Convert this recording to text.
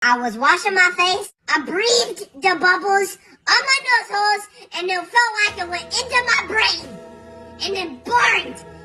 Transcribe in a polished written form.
I was washing my face. I breathed the bubbles on my nose holes, and it felt like it went into my brain. And it burned.